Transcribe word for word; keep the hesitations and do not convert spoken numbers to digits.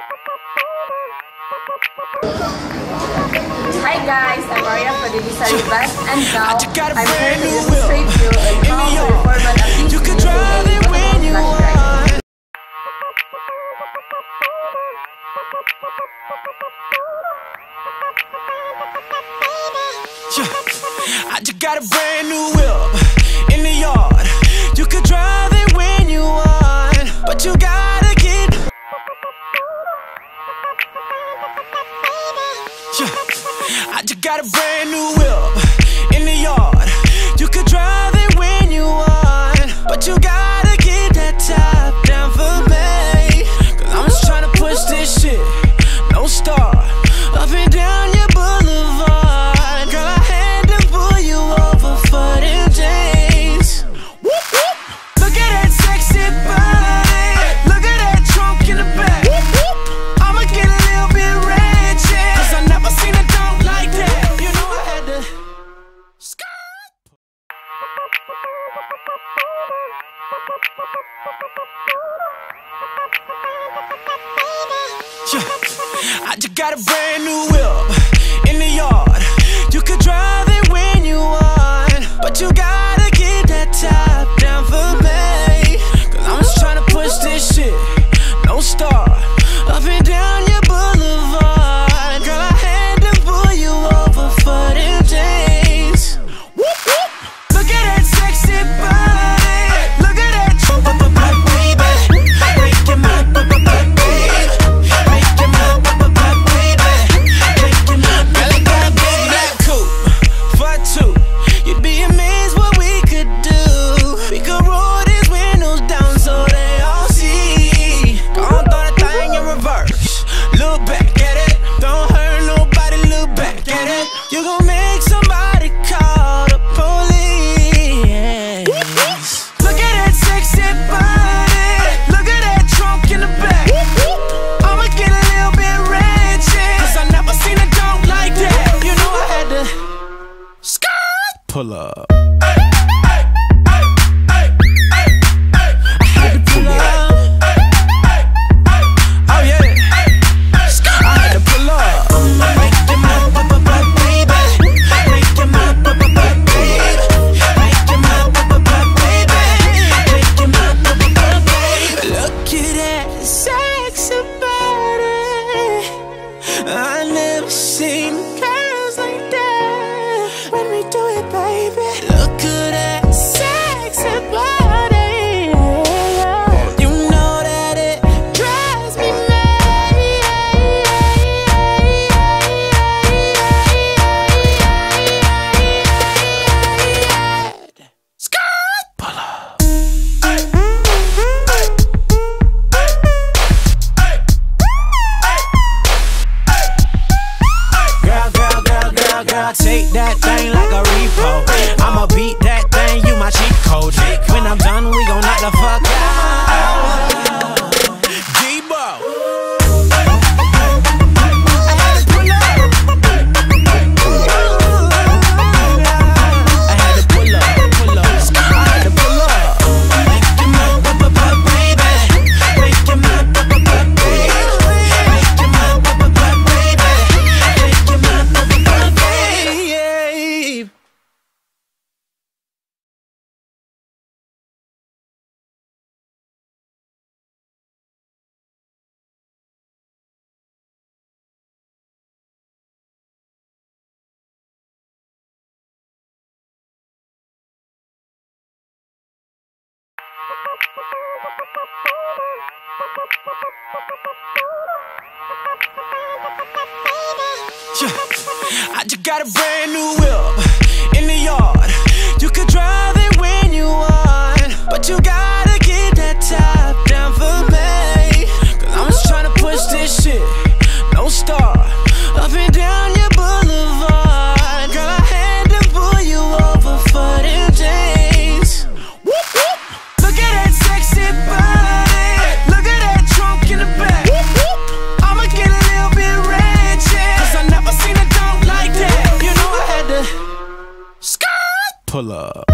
Hi guys, I'm Maria for the Ribas, and now I'm here to demonstrate you on how to reformat a P C using a portable flash drive. I just got a brand new whip in the yard. You could drive it when you want, but you gotta get. I just got a brand new whip in the yard. You could drive it when you want, but you gotta get that top down for me. Cause I'm just tryna push this shit, no start, up and down your boulevard. Girl, I had to pull you over for them jeans. Whoop, whoop. Look at that sexy body, look at that trunk in the back. Whoop, whoop. I'ma get a little bit ratchet, cause I never seen a dog like that. You know I had to skirt. I just got a brand new whip in the yard. You could drive it when you want, but you gotta get that top down for me. Cause I'm just tryna push this shit, no start, up and down your boulevard. Girl, I had to pull you over for them jeans. Whoop, whoop. Look at that sexy body, look at that trunk, baby. Making my baby, making my baby, making my belly got big. That coupe for two, you'd be amazed what we could do. We could roll these windows down so they all see. Don't throw that thing in reverse, look back at it. Don't hurt nobody, look back at it. You gon' make somebody call the police. Look at that sexy body, look at that trunk in the back. I'ma get a little bit ratchet, cause I never seen a dog like that. You know I had to skirt. Pull up. I had to pull up. Oh yeah. I had to pull up. Making my baby, making my baby, making my baby, making my baby. Look at that sexy body. I never seen girls like that. When we do it, baby. Look at that sexy body. You know that it drives me mad. Skirt. Pull up. Girl, girl, girl, girl, girl, take that thing like a repo. I'ma beat that thing, you my cheat code. When I'm done, we gon' knock the fuck out. Debo. I had to pull up. I had to pull up, pull up. I had to pull up. Making my baby, making my baby, making my baby, making my baby. I just got a brand new whip in the yard. You could drive it when you want, but you gotta get that top down for me. Cause I'm just tryna push this shit, no start, up and down your boulevard. Girl, I had to pull you over for them jeans. Whoop, whoop. Look at that sexy body, look at that trunk in the back. I'ma get a little bit ratchet, cause I never seen a dog like that. You know I had to skirt. Pull up.